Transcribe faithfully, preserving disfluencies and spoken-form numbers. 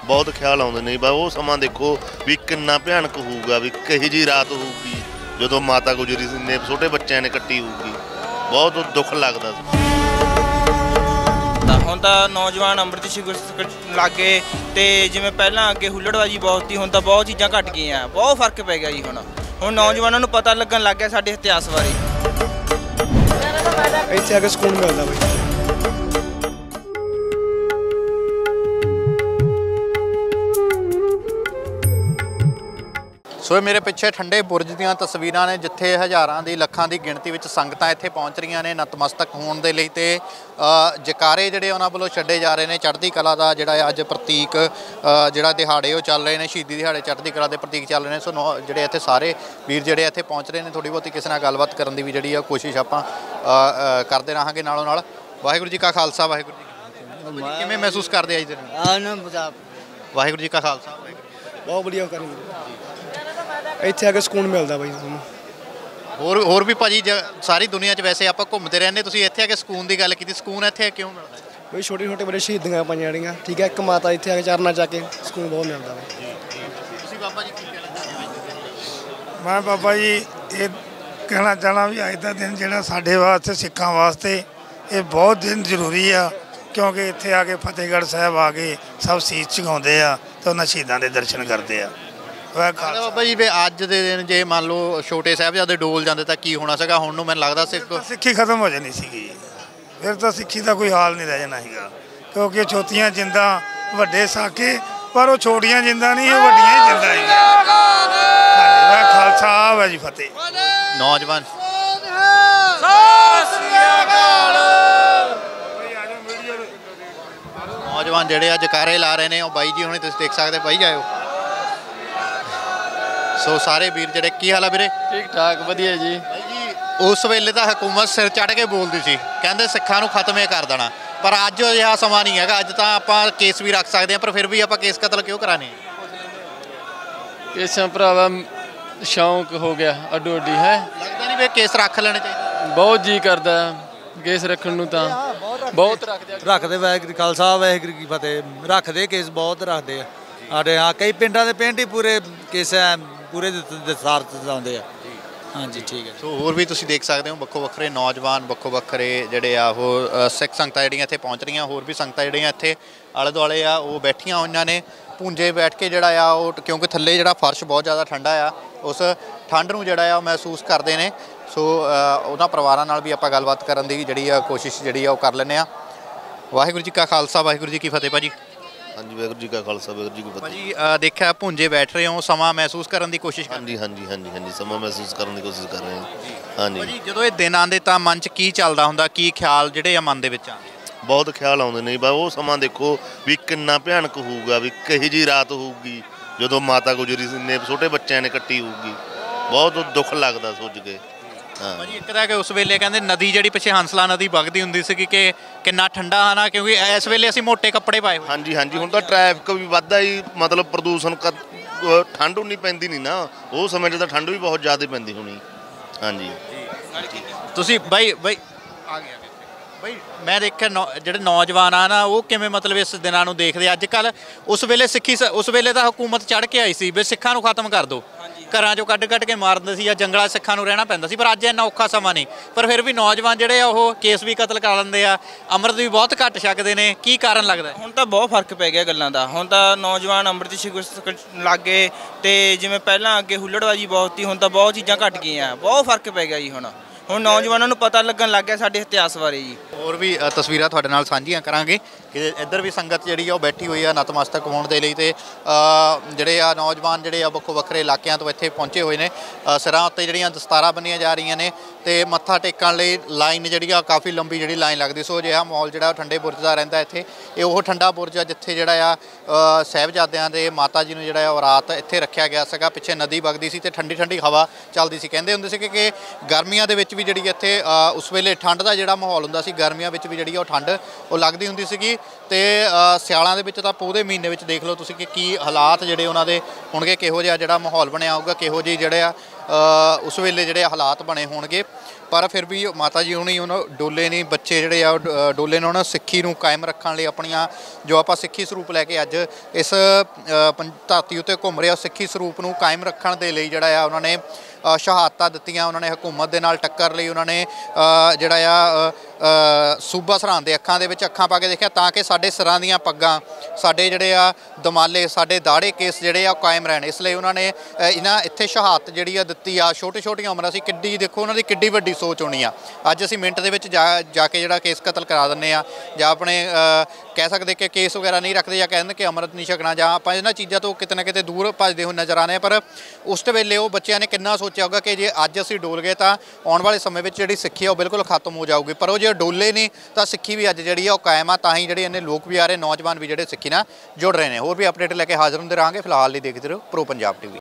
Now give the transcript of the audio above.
बहुत ख्याल आउंदे ने बा वो समा देखो भी कितना भयानक होऊगा भी कही जी रात होऊगी जो माता गुजरी ने छोटे बच्चों ने कट्टी होऊगी बहुत दुख लगता। ਹੁਣ ਤਾਂ ਨੌਜਵਾਨ ਅੰਮ੍ਰਿਤ ਛਕ ਲਾਗੇ ਤੇ ਜਿਵੇਂ ਪਹਿਲਾਂ ਅੱਗੇ ਹੁੱਲੜਬਾਜੀ ਬਹੁਤ ਸੀ, ਹੁਣ ਤਾਂ ਬਹੁਤ ਚੀਜ਼ਾਂ ਘਟ ਗਈਆਂ, ਬਹੁਤ ਫਰਕ ਪੈ ਗਿਆ ਜੀ। ਹੁਣ ਹੁਣ ਨੌਜਵਾਨਾਂ ਨੂੰ ਪਤਾ ਲੱਗਣ ਲੱਗ ਗਿਆ ਸਾਡੇ ਇਤਿਹਾਸ ਬਾਰੇ। ਇੱਥੇ ਆ ਕੇ ਸਕੂਨ ਮਿਲਦਾ ਬਈ। ਸੋ ਮੇਰੇ ਪਿੱਛੇ ਠੰਡੇ ਬੁਰਜ ਦੀਆਂ ਤਸਵੀਰਾਂ ਨੇ ਜਿੱਥੇ ਹਜ਼ਾਰਾਂ ਦੀ ਲੱਖਾਂ ਦੀ ਗਿਣਤੀ ਵਿੱਚ ਸੰਗਤਾਂ ਇੱਥੇ ਪਹੁੰਚ ਰਹੀਆਂ ਨੇ ਨਤਮਸਤਕ ਹੋਣ ਦੇ ਲਈ ਤੇ ਜਕਾਰੇ ਜਿਹੜੇ ਉਹਨਾਂ ਵੱਲੋਂ ਛੱਡੇ ਜਾ ਰਹੇ ਨੇ। ਚੜ੍ਹਦੀ ਕਲਾ ਦਾ ਜਿਹੜਾ ਅੱਜ ਪ੍ਰਤੀਕ ਜਿਹੜਾ ਦਿਹਾੜੇ ਉਹ ਚੱਲ ਰਹੇ ਨੇ, ਸ਼ਹੀਦੀ ਦਿਹਾੜੇ ਚੜ੍ਹਦੀ ਕਲਾ ਦੇ ਪ੍ਰਤੀਕ ਚੱਲ ਰਹੇ ਨੇ। ਸੋ ਜਿਹੜੇ ਇੱਥੇ ਸਾਰੇ ਵੀਰ ਜਿਹੜੇ ਇੱਥੇ ਪਹੁੰਚ ਰਹੇ ਨੇ, ਥੋੜ੍ਹੀ ਬਹੁਤੀ ਕਿਸੇ ਨਾਲ ਗੱਲਬਾਤ ਕਰਨ ਦੀ ਵੀ ਜਿਹੜੀ ਆ ਕੋਸ਼ਿਸ਼ ਆਪਾਂ ਕਰਦੇ ਰਹਾਂਗੇ ਨਾਲੋਂ ਨਾਲ। ਵਾਹਿਗੁਰੂ ਜੀ ਕਾ ਖਾਲਸਾ ਵਾਹਿਗੁਰੂ ਜੀ ਕੀ ਕਿਵੇਂ ਮਹਿਸੂਸ ਕਰਦੇ ਆ ਜੀ? ਵਾਹਿਗੁਰੂ ਜੀ ਕਾ ਖਾਲਸਾ ਬਹੁਤ ਵਧੀਆ ਕਰਨ ਇੱਥੇ ਆ ਕੇ ਸਕੂਨ ਮਿਲਦਾ ਬਾਈ ਤੁਹਾਨੂੰ। ਹੋਰ ਹੋਰ ਵੀ ਭਾਜੀ ਸਾਰੀ ਦੁਨੀਆ 'ਚ ਵੈਸੇ ਆਪਾਂ ਘੁੰਮਦੇ ਰਹਿੰਦੇ, ਤੁਸੀਂ ਇੱਥੇ ਆ ਕੇ ਸਕੂਨ ਦੀ ਗੱਲ ਕੀਤੀ, ਸਕੂਨ ਇੱਥੇ ਕਿਉਂ ਮਿਲਦਾ? ਬਈ ਛੋਟੇ ਛੋਟੇ ਬੜੇ ਸ਼ਹੀਦੀਆਂ ਪਾਈਆਂ ਜਿਹੜੀਆਂ, ਠੀਕ ਹੈ, ਇੱਕ ਮਾਤਾ ਇੱਥੇ ਆ ਕੇ ਚਰਨਾਂ 'ਚ ਆ ਕੇ ਸਕੂਨ ਬਹੁਤ ਮਿਲਦਾ ਵਾ। ਤੁਸੀਂ ਬਾਬਾ ਜੀ ਕੀ ਕਹਿਣਾ ਚਾਹੁੰਦੇ ਹੋ? ਮੈਂ ਬਾਬਾ ਜੀ ਇਹ ਕਹਿਣਾ ਚਾਹਣਾ ਵੀ ਅੱਜ ਦਾ ਦਿਨ ਜਿਹੜਾ ਸਾਡੇ ਵਾਸਤੇ ਸਿੱਖਾਂ ਵਾਸਤੇ ਇਹ ਬਹੁਤ ਦਿਨ ਜ਼ਰੂਰੀ ਆ, ਕਿਉਂਕਿ ਇੱਥੇ ਆ ਕੇ ਫਤਿਹਗੜ੍ਹ ਸਾਹਿਬ ਆ ਕੇ ਸਭ ਸੀਸ ਝੁਕਾਉਂਦੇ ਆ ਤੇ ਉਹਨਾਂ ਸ਼ਹੀਦਾਂ ਦੇ ਦਰਸ਼ਨ ਕਰਦੇ ਆ। ਬਾਬਾ ਜੀ ਵੀ ਅੱਜ ਦੇ ਦਿਨ ਜੇ ਮੰਨ ਲਓ ਛੋਟੇ ਸਾਹਿਬਜ਼ਾਦੇ ਡੋਲ ਜਾਂਦੇ ਤਾਂ ਕੀ ਹੋਣਾ ਸੀਗਾ? ਹੁਣ ਨੂੰ ਮੈਨੂੰ ਲੱਗਦਾ ਸਿੱਖ ਸਿੱਖੀ ਖਤਮ ਹੋ ਜਾਣੀ ਸੀਗੀ, ਫਿਰ ਤਾਂ ਸਿੱਖੀ ਦਾ ਕੋਈ ਹਾਲ ਨਹੀਂ ਰਹਿ ਜਾਣਾ ਸੀਗਾ, ਕਿਉਂਕਿ ਛੋਟੀਆਂ ਜਿੰਦਾਂ ਵੱਡੇ ਸਾਕੇ, ਪਰ ਉਹ ਛੋਟੀਆਂ ਜਿੰਦਾਂ ਨਹੀਂ, ਉਹ ਵੱਡੀਆਂ ਹੀ ਜਿੰਦਾਂ ਹੈਗੀਆਂ। ਹਾਂਜੀ, ਵਾਹ ਖਾਲਸਾ ਵਾਹ ਜੀ ਫਤਿਹ। ਨੌਜਵਾਨ ਨੌਜਵਾਨ ਜਿਹੜੇ ਆ ਜਕਾਰੇ ਲਾ ਰਹੇ ਨੇ, ਉਹ ਬਾਈ ਜੀ ਹੁਣੇ ਤੁਸੀਂ ਦੇਖ ਸਕਦੇ, ਬਾਈ ਜਾਇਓ। ਸੋ ਸਾਰੇ ਵੀਰ ਜਿਹੜੇ, ਕੀ ਹਾਲ ਆ ਵੀਰੇ? ਠੀਕ ਠਾਕ ਵਧੀਆ ਜੀ। ਬਾਈ ਜੀ ਉਸ ਵੇਲੇ ਤਾਂ ਹਕੂਮਤ ਸਿਰ ਚੜ੍ਹ ਕੇ ਬੋਲਦੀ ਸੀ, ਕਹਿੰਦੇ ਸਿੱਖਾਂ ਨੂੰ ਖਤਮ ਹੀ ਕਰ ਦੇਣਾ, ਪਰ ਅੱਜ ਅਜਿਹਾ ਸਮਾਂ ਨਹੀਂ ਹੈਗਾ। ਅੱਜ ਤਾਂ ਆਪਾਂ ਕੇਸ ਵੀ ਰੱਖ ਸਕਦੇ ਹਾਂ, ਪਰ ਫਿਰ ਵੀ ਆਪਾਂ ਕੇਸ ਕਤਲ ਕਿਉਂ ਕਰਾਣੇ? ਕੇਸਾਂ ਭਰਾਵਾ ਸ਼ੌਂਕ ਹੋ ਗਿਆ ਅੱਡੋ ਅੱਡੀ ਹੈ। ਲੱਗਦਾ ਨਹੀਂ ਵੀ ਕੇਸ ਰੱਖ ਲੈਣੇ ਚਾਹੀਦੇ? ਬਹੁਤ ਜੀ ਕਰਦਾ ਕੇਸ ਰੱਖਣ ਨੂੰ, ਤਾਂ ਬਹੁਤ ਰੱਖਦੇ ਰੱਖਦੇ ਵਾਹਿਗੁਰੂ ਖਾਲਸਾ ਵਾਹਿਗੁਰੂ ਕੀ ਫਤਿਹ। ਰੱਖਦੇ ਕੇਸ ਬਹੁਤ ਰੱਖਦੇ ਆ ਸਾਡੇ। ਹਾਂ, ਕਈ ਪਿੰਡਾਂ ਦੇ ਪਿੰਡ ਹੀ ਪੂਰੇ ਕੇਸ ਪੂਰੇ ਦਸਤਾਰ ਆਉਂਦੇ ਆ। ਹਾਂਜੀ ਠੀਕ ਹੈ। ਸੋ ਹੋਰ ਵੀ ਤੁਸੀਂ ਦੇਖ ਸਕਦੇ ਹੋ ਵੱਖੋ ਵੱਖਰੇ ਨੌਜਵਾਨ, ਵੱਖੋ ਵੱਖਰੇ ਜਿਹੜੇ ਆ ਉਹ ਸਿੱਖ ਸੰਗਤਾਂ ਜਿਹੜੀਆਂ ਇੱਥੇ ਪਹੁੰਚ ਰਹੀਆਂ, ਹੋਰ ਵੀ ਸੰਗਤਾਂ ਜਿਹੜੀਆਂ ਇੱਥੇ ਆਲੇ ਦੁਆਲੇ ਆ ਉਹ ਬੈਠੀਆਂ ਹੋਈਆਂ ਨੇ ਭੁੰਜੇ ਬੈਠ ਕੇ ਜਿਹੜਾ ਆ ਉਹ, ਕਿਉਂਕਿ ਥੱਲੇ ਜਿਹੜਾ ਫਰਸ਼ ਬਹੁਤ ਜ਼ਿਆਦਾ ਠੰਡਾ ਆ, ਉਸ ਠੰਡ ਨੂੰ ਜਿਹੜਾ ਆ ਉਹ ਮਹਿਸੂਸ ਕਰਦੇ ਨੇ। ਸੋ ਉਹਨਾਂ ਪਰਿਵਾਰਾਂ ਨਾਲ ਵੀ ਆਪਾਂ ਗੱਲਬਾਤ ਕਰਨ ਦੀ ਜਿਹੜੀ ਆ ਕੋਸ਼ਿਸ਼ ਜਿਹੜੀ ਆ ਉਹ ਕਰ ਲੈਂਦੇ ਹਾਂ। ਵਾਹਿਗੁਰੂ ਜੀ ਕਾ ਖਾਲਸਾ ਵਾਹਿਗੁਰੂ ਜੀ ਕੀ ਫਤਿਹ। ਭਾਜੀ ਹਾਂਜੀ, ਵਾਹਿਗੁਰੂ ਜੀ ਕਾ ਖਾਲਸਾ ਵਾਹਿਗੁਰੂ ਜੀ ਕੀ ਫਤਿਹ। ਭਾਜੀ ਦੇਖਿਆ ਭੁੰਜੇ ਬੈਠ ਰਹੇ ਹੋ, ਸਮਾਂ ਮਹਿਸੂਸ ਕਰਨ ਦੀ ਕੋਸ਼ਿਸ਼ ਕਰ? ਹਾਂਜੀ ਹਾਂਜੀ ਹਾਂਜੀ ਹਾਂਜੀ ਸਮਾਂ ਮਹਿਸੂਸ ਕਰਨ ਦੀ ਕੋਸ਼ਿਸ਼ ਕਰ ਰਹੇ ਹਾਂ। ਹਾਂਜੀ ਭਾਜੀ ਜਦੋਂ ਇਹ ਦਿਨ ਆਉਂਦੇ ਤਾਂ ਮਨ 'ਚ ਕੀ ਚੱਲਦਾ ਹੁੰਦਾ, ਕੀ ਖਿਆਲ ਜਿਹੜੇ ਆ ਮਨ ਦੇ ਵਿੱਚ ਆਉਂਦੇ? ਬਹੁਤ ਖਿਆਲ ਆਉਂਦੇ ਨੇ ਬਾ ਉਹ ਸਮਾਂ ਦੇਖੋ ਵੀ ਕਿੰਨਾ ਭਿਆਨਕ ਹੋਊਗਾ ਵੀ ਕਹੀ ਜੀ ਰਾਤ ਹੋਊਗੀ ਜਦੋਂ ਮਾਤਾ ਗੁਜਰੀ ਨੇ ਛੋਟੇ ਬੱਚਿਆਂ ਨੇ ਕੱਟੀ ਹੋਊਗੀ, ਬਹੁਤ ਦੁੱਖ ਲੱਗਦਾ ਸੋਚ ਕੇ। ਹਾਂ ਭਾਜੀ ਇੱਕ ਤਾਂ ਕਿ ਉਸ ਵੇਲੇ ਕਹਿੰਦੇ ਨਦੀ ਜਿਹੜੀ ਪਿੱਛੇ ਹੰਸਲਾ ਨਦੀ ਵਗਦੀ ਹੁੰਦੀ ਸੀ ਕਿ ਕਿੰਨਾ ਠੰਡਾ ਹੈ ਨਾ, ਕਿਉਂਕਿ ਇਸ ਵੇਲੇ ਅਸੀਂ ਮੋਟੇ ਕੱਪੜੇ ਪਾਏ ਹੋਏ। ਹਾਂਜੀ ਹਾਂਜੀ ਹੁਣ ਤਾਂ ਟ੍ਰੈਫਿਕ ਵੀ ਵੱਧਦਾ ਹੀ, ਮਤਲਬ ਪ੍ਰਦੂਸ਼ਣ ਠੰਡ ਉਨੀ ਪੈਂਦੀ ਨਹੀਂ ਨਾ, ਉਹ ਸਮੇਂ 'ਚ ਤਾਂ ਠੰਡ ਵੀ ਬਹੁਤ ਜ਼ਿਆਦਾ ਪੈਂਦੀ ਹੋਣੀ। ਹਾਂਜੀ ਤੁਸੀਂ ਬਾਈ ਬਾਈ ਆ ਗਿਆ ਬਈ ਮੈਂ ਦੇਖਿਆ ਜਿਹੜੇ ਨੌਜਵਾਨ ਆ ਨਾ ਉਹ ਕਿਵੇਂ ਮਤਲਬ ਇਸ ਦਿਨਾਂ ਨੂੰ ਦੇਖਦੇ ਅੱਜ ਕੱਲ੍ਹ। ਉਸ ਵੇਲੇ ਸਿੱਖੀ ਉਸ ਵੇਲੇ ਤਾਂ ਹਕੂਮਤ ਚੜ੍ਹ ਕੇ ਆਈ ਸੀ ਵੀ ਸਿੱਖਾਂ ਨੂੰ ਖਤਮ ਕਰ ਦਿਓ, ਘਰਾਂ 'ਚੋਂ ਕੱਢ ਕੱਢ ਕੇ ਮਾਰਦੇ ਸੀ ਜਾਂ ਜੰਗਲਾਂ ਸਿੱਖਾਂ ਨੂੰ ਰਹਿਣਾ ਪੈਂਦਾ ਸੀ, ਪਰ ਅੱਜ ਇੰਨਾ ਔਖਾ ਸਮਾਂ ਨਹੀਂ। ਪਰ ਫਿਰ ਵੀ ਨੌਜਵਾਨ ਜਿਹੜੇ ਆ ਉਹ ਕੇਸ ਵੀ ਕਤਲ ਕਰ ਲੈਂਦੇ ਆ, ਅੰਮ੍ਰਿਤ ਵੀ ਬਹੁਤ ਘੱਟ ਛਕਦੇ ਨੇ, ਕੀ ਕਾਰਨ ਲੱਗਦਾ? ਹੁਣ ਤਾਂ ਬਹੁਤ ਫਰਕ ਪੈ ਗਿਆ ਗੱਲਾਂ ਦਾ। ਹੁਣ ਤਾਂ ਨੌਜਵਾਨ ਅੰਮ੍ਰਿਤ ਛਕ ਲਾਗੇ ਤੇ ਜਿਵੇਂ ਪਹਿਲਾਂ ਅੱਗੇ ਹੁੱਲੜਬਾਜੀ ਬਹੁਤ ਸੀ, ਹੁਣ ਤਾਂ ਬਹੁਤ ਚੀਜ਼ਾਂ ਘਟ ਗਈਆਂ, ਬਹੁਤ ਫਰਕ ਪੈ ਗਿਆ ਜੀ। ਹੁਣ ਹੁਣ ਨੌਜਵਾਨਾਂ ਨੂੰ ਪਤਾ ਲੱਗਣ ਲੱਗ ਗਿਆ ਸਾਡੇ ਇਤਿਹਾਸ ਬਾਰੇ ਜੀ। ਹੋਰ ਵੀ ਤਸਵੀਰਾਂ ਤੁਹਾਡੇ ਨਾਲ ਸਾਂਝੀਆਂ ਕਰਾਂਗੇ ਕਿ ਇੱਧਰ ਵੀ ਸੰਗਤ ਜਿਹੜੀ ਆ ਉਹ ਬੈਠੀ ਹੋਈ ਆ ਨਤਮਸਤਕ ਹੋਣ ਦੇ ਲਈ, ਤੇ ਜਿਹੜੇ ਆ ਨੌਜਵਾਨ ਜਿਹੜੇ ਆ ਵੱਖੋ ਵੱਖਰੇ ਇਲਾਕਿਆਂ ਤੋਂ ਇੱਥੇ ਪਹੁੰਚੇ ਹੋਏ ਨੇ। ਸਿਰਾਂ ਉੱਤੇ ਜਿਹੜੀਆਂ ਦਸਤਾਰਾਂ ਬੰਨੀਆਂ ਜਾ ਰਹੀਆਂ ਨੇ ਤੇ ਮੱਥਾ ਟੇਕਣ ਲਈ ਲਾਈਨ ਜਿਹੜੀ ਆ ਕਾਫੀ ਲੰਬੀ ਜਿਹੜੀ ਲਾਈਨ ਲੱਗਦੀ। ਸੋ ਅਜਿਹਾ ਮਾਹੌਲ ਜਿਹੜਾ ਠੰਡੇ ਬੁਰਜ ਦਾ ਰਹਿੰਦਾ ਇੱਥੇ। ਇਹ ਉਹ ਠੰਡਾ ਬੁਰਜ ਆ ਜਿੱਥੇ ਜਿਹੜਾ ਆ ਸਾਹਿਬਜ਼ਾਦਿਆਂ ਦੇ ਮਾਤਾ ਜੀ ਨੂੰ ਜਿਹੜਾ ਆ ਰਾਤ ਇੱਥੇ ਰੱਖਿਆ ਗਿਆ ਸੀਗਾ। ਪਿੱਛੇ ਨਦੀ ਵਗਦੀ ਸੀ ਤੇ ਠੰਡੀ ਠੰਡੀ ਹਵਾ ਚੱਲਦੀ ਸੀ। ਕਹਿੰਦੇ ਹੁੰਦੇ ਸੀ ਕਿ ਗਰਮੀਆਂ ਦੇ ਵਿੱਚ ਵੀ ਜਿਹੜੀ ਇੱਥੇ ਉਸ ਵੇਲੇ ਠੰਡ ਦਾ ਜਿਹੜਾ ਮਾਹੌਲ ਹੁੰਦਾ ਸੀ, ਗਰਮੀਆਂ ਵਿੱਚ ਵੀ ਜਿਹੜੀ ਉਹ ਠੰਡ ਉਹ ਲੱਗਦੀ ਹੁੰਦੀ ਸੀਗੀ। ਤੇ ਸਿਆਲਾਂ ਦੇ ਵਿੱਚ ਤਾਂ ਪੋਹ ਦੇ ਮਹੀਨੇ ਵਿੱਚ ਦੇਖ ਲਓ ਤੁਸੀਂ ਕਿ ਕੀ ਹਾਲਾਤ ਜਿਹੜੇ ਉਹਨਾਂ ਦੇ ਹੋਣਗੇ, ਕਿਹੋ ਜਿਹਾ ਜਿਹੜਾ ਮਾਹੌਲ ਬਣਿਆ ਹੋਊਗਾ, ਕਿਹੋ ਜਿਹੀ ਜਿਹੜੇ ਆ ਉਸ ਵੇਲੇ ਜਿਹੜੇ ਹਾਲਾਤ ਬਣੇ ਹੋਣਗੇ। ਪਰ ਫਿਰ ਵੀ ਮਾਤਾ ਜੀ ਹੁਣੀ ਉਹਨਾਂ ਡੋਲੇ ਨਹੀਂ, ਬੱਚੇ ਜਿਹੜੇ ਆ ਉਹ ਡ- ਡੋਲੇ ਨੇ ਉਹਨਾਂ ਸਿੱਖੀ ਨੂੰ ਕਾਇਮ ਰੱਖਣ ਲਈ ਆਪਣੀਆਂ ਜੋ ਆਪਾਂ ਸਿੱਖੀ ਸਰੂਪ ਲੈ ਕੇ ਅੱਜ ਇਸ ਅ, ਪੰ- ਧਰਤੀ ਉੱਤੇ ਘੁੰਮ ਰਹੇ ਆ, ਸਿੱਖੀ ਸਰੂਪ ਨੂੰ ਕਾਇਮ ਰੱਖਣ ਦੇ ਲਈ ਜਿਹੜਾ ਆ ਉਹਨਾਂ ਨੇ ਅ, ਸ਼ਹਾਦਤਾਂ ਦਿੱਤੀਆਂ। ਉਹਨਾਂ ਨੇ ਹਕੂਮਤ ਦੇ ਨਾਲ ਟੱਕਰ ਲਈ, ਉਹਨਾਂ ਨੇ ਅ, ਜਿਹੜਾ ਆ ਅ, ਅ, ਸੂਬਾ ਸਰਹੰਦ ਦੇ ਅੱਖਾਂ ਦੇ ਵਿੱਚ ਅੱਖਾਂ ਪਾ ਕੇ ਦੇਖਿਆ ਤਾਂ ਕਿ ਸਾਡੇ ਸਿਰਾਂ ਦੀਆਂ ਪੱਗਾਂ, ਸਾਡੇ ਜਿਹੜੇ ਆ ਦਮਾਲੇ, ਸਾਡੇ ਦਾੜੇ ਕੇਸ ਜਿਹੜੇ ਆ ਉਹ ਕਾਇਮ ਰਹਿਣ। ਇਸ ਲਈ ਉਹਨਾਂ ਨੇ ਅ, ਇਹਨਾਂ ਇੱਥੇ ਸ਼ਹਾਦਤ ਜਿਹੜੀ ਆ ਦਿੱਤੀ ਆ। ਛੋਟੇ ਛੋਟੀਆਂ ਉਮਰਾਂ ਸੀ, ਕਿੱਡੀ ਦੇਖੋ ਉਹਨਾਂ ਦੀ ਕਿੱਡੀ ਵੱਡੀ ਸੋਚ ਹੋਣੀ ਆ। ਅੱਜ ਅਸੀਂ ਮਿੰਟ ਦੇ ਵਿੱਚ ਜਾ ਜਾ ਕੇ ਜਿਹੜਾ ਕੇਸ ਕਤਲ ਕਰਾ ਦਿੰਦੇ ਆ, ਜਾਂ ਆਪਣੇ ਅ, ਕਹਿ ਸਕਦੇ ਕਿ ਕੇਸ ਵਗੈਰਾ ਨਹੀਂ ਰੱਖਦੇ, ਜਾਂ ਕਹਿੰਦੇ ਕਿ ਅੰਮ੍ਰਿਤ ਨਹੀਂ ਛਕਣਾ, ਜਾਂ ਆਪਾਂ ਇਹਨਾਂ ਚੀਜ਼ਾਂ ਤੋਂ ਕਿਤੇ ਨਾ ਕਿਤੇ ਦੂਰ ਭੱਜਦੇ ਹੋਏ ਨਜ਼ਰ ਆਉਂਦੇ ਆ। ਪਰ ਉਸ ਵੇਲੇ ਉਹ ਬੱਚਿਆਂ ਨੇ ਕਿੰਨਾ ਸੋਚਿਆ ਹੋਊਗਾ ਕਿ ਜੇ ਅੱਜ ਅਸੀਂ ਡੋਲ ਗਏ ਤਾਂ ਆਉਣ ਵਾਲੇ ਸਮੇਂ ਵਿੱਚ ਜਿਹੜੀ ਸਿੱਖੀ ਆ ਉਹ ਬਿਲਕੁਲ ਖਤਮ ਹੋ ਜਾਊਗੀ। ਪਰ ਉਹ ਜੇ ਡੋਲੇ ਨਹੀਂ ਤਾਂ ਸਿੱਖੀ ਵੀ ਅੱਜ ਜਿਹੜੀ ਆ ਉਹ ਕਾਇਮ ਆ। ਤਾਂ ਹੀ ਜਿਹੜੇ ਇੰਨੇ ਲੋਕ ਵੀ ਆ ਰਹੇ, ਨੌਜਵਾਨ ਵੀ ਜਿਹੜੇ ਸਿੱਖੀ ਨਾਲ ਜੁੜ ਰਹੇ ਨੇ। ਹੋਰ ਵੀ ਅਪਡੇਟ ਲੈ ਕੇ ਹਾਜ਼ਰ ਹੁੰਦੇ ਰਹਾਂਗੇ। ਫਿਲਹਾਲ ਲਈ ਦੇਖਦੇ ਰਹੋ ਪ੍ਰੋ ਪੰਜਾਬ ਟੀਵੀ।